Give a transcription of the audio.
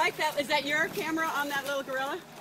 like that. Is that your camera on that little gorilla?